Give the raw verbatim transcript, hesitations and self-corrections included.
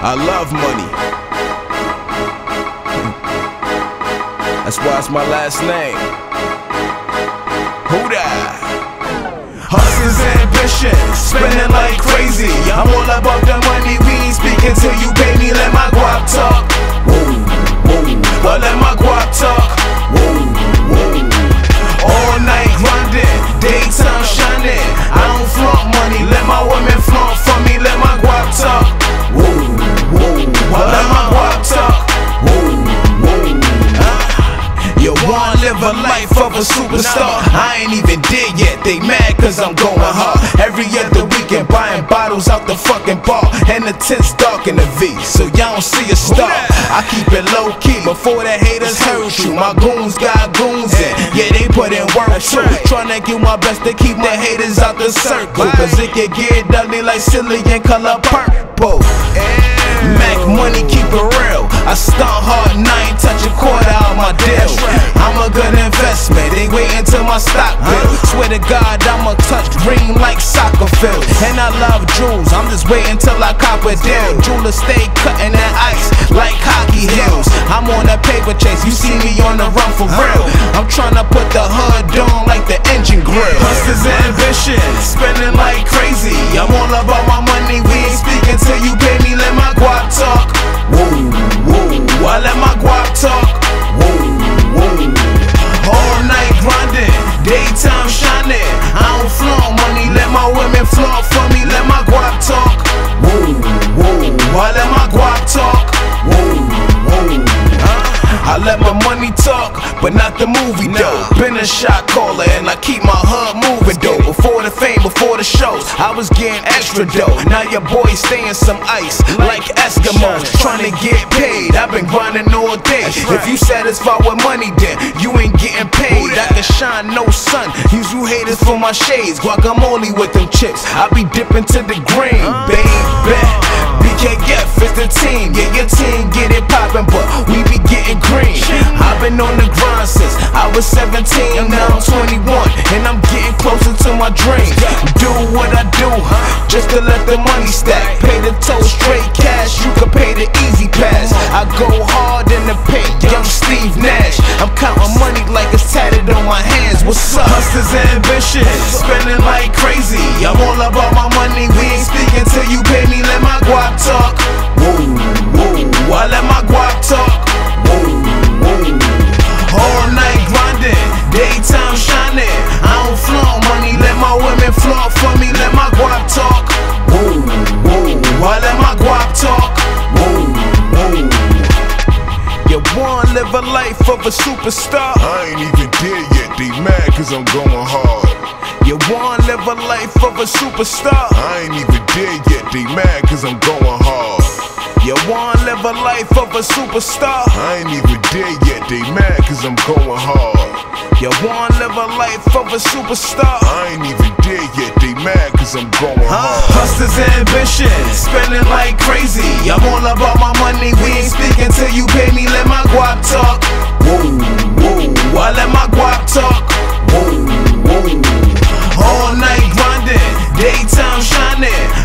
I love money. That's why it's my last name. Who that? Hustle's ambition, spending like crazy. I'm all about the money, we ain't speaking till you pay me. Let my guap talk. Whoa, whoa. Well, let my guap talk. Whoa, whoa. All night grinding, daytime shining. I don't flaunt money, let my women flaunt for me. Let my guap talk. Whoa, whoa. Well, let my guap talk. Whoa, whoa. You wanna live a life of a superstar? I ain't even dead yet, they mad cause I'm going hard. Every other weekend buying bottles out the fucking bar, and the tent's dark in the V, so y'all don't see a star. I keep it low key before the haters hurt you. My goons got goons in, yeah they put in work too. Tryna do my best to keep the haters out the circle, cause it can get ugly like Cillian color purple. Mac money, keep it real. I stunt hard and I ain't touch a quarter out my deal. I'm a good investment, they waitin' till my stock bill. Swear to God, I'ma touch green like soccer field. And I love jewels, I'm just waiting till I cop a deal. Jewelers stay cutting that ice like hockey heels. I'm on a paper chase, you see me on the run for real. I'm tryna put the hood on like the engine grill. Hustlers ambition, spending like crazy. I'm all about my money, we ain't speaking till you pay me. Let my guap talk. Whoa, whoa. I let my guap talk. Whoa, whoa. All night grinding, daytime shining. I don't flaunt money, let my women flaunt for me. Let my guap talk. Whoa, whoa. I let my guap talk. Whoa, whoa. I let my money talk, but not the movie though. Been a shot caller and I keep my hood moving though. Before the fame, before the shows, I was getting extra dough. Now your boy staying some ice like Eskimos, trying to get paid. I've been grinding all day. If you satisfied with money, then you ain't getting paid. I can shine no sun, use you haters for my shades. Guacamole with them chips, I be dipping to the green, baby. B K F is the team, yeah your team get it poppin', but we be getting green. I've been on the grind since I was seventeen, now I'm twenty-one, and I'm getting closer to my dreams. Do what I do, just to let the money stack. Pay the toll straight cash, you can pay the easy pass. I go hard in the paint, young Steve Nash. I'm counting money like it's tatted on my hands. What's up? Hustlers ambition, spending like crazy. I'm all about my money, we ain't speaking till you pay me. Let my guap talk. Whoa, whoa. I let my guap talk. Whoa, whoa. All night grinding, daytime shining. I don't flaunt money, let my women flaunt for me. Let my guap talk. Whoa, whoa. I let my guap talk. Whoa, whoa. You wanna live a life of a superstar? I ain't even dead yet, they mad cause I'm going hard. You wanna live a life of a superstar? I ain't even dead yet, they mad cause I'm going hard. You wanna live a life of a superstar? I ain't even dead yet, they mad cause I'm going hard. You wanna live a life of a superstar? I ain't even dead yet, they mad cause I'm going hard. Hustlers ambition, spending like crazy. I'm all about my money, we ain't speaking till you pay me. Let my guap talk. Whoa, whoa. I let my guap talk. Whoa, whoa. All night grinding, daytime shining.